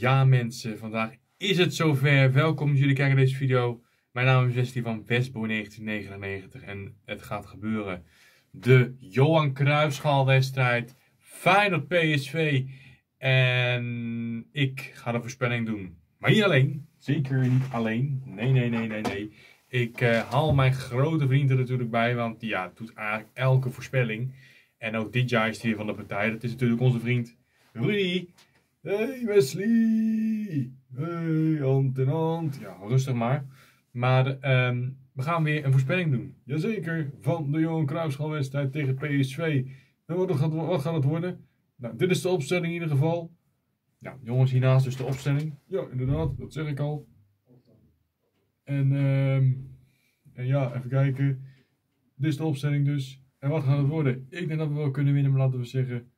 Ja mensen, vandaag is het zover. Welkom dat jullie kijken naar deze video. Mijn naam is Wesley van Westbo 1999 en het gaat gebeuren. De Johan Cruijffschaalwedstrijd, Feyenoord PSV en ik ga de voorspelling doen. Maar niet alleen, zeker niet alleen. Nee. Ik haal mijn grote vriend er natuurlijk bij, want ja, doet eigenlijk elke voorspelling. En ook dit jaar is hij weer van de partij. Dat is natuurlijk onze vriend Rudy. Hey Wesley! Hey, hand in hand. Ja, rustig maar. Maar we gaan weer een voorspelling doen. Jazeker, van de Johan Cruijffschaalwedstrijd tegen PSV. En wat gaat het worden? Nou, dit is de opstelling in ieder geval. Nou, jongens, hiernaast dus de opstelling. Ja, inderdaad, dat zeg ik al. En ja, even kijken. Dit is de opstelling dus. En wat gaat het worden? Ik denk dat we wel kunnen winnen, maar laten we zeggen...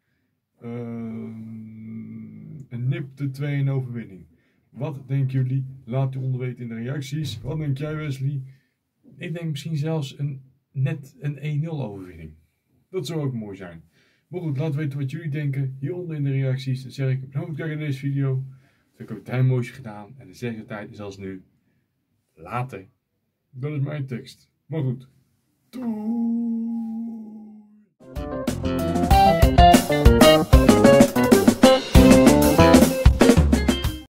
een nipte 2-1 overwinning. Wat denken jullie? Laat u onder weten in de reacties. Wat denk jij, Wesley? Ik denk misschien zelfs net een 1-0 overwinning. Dat zou ook mooi zijn. Maar goed, laat weten wat jullie denken hieronder in de reacties. Dan zeg ik bedankt voor het kijken naar deze video. Dan heb ik ook een duimmoosje gedaan. En de zegtijd is als nu later. Dat is mijn tekst. Maar goed. Doei!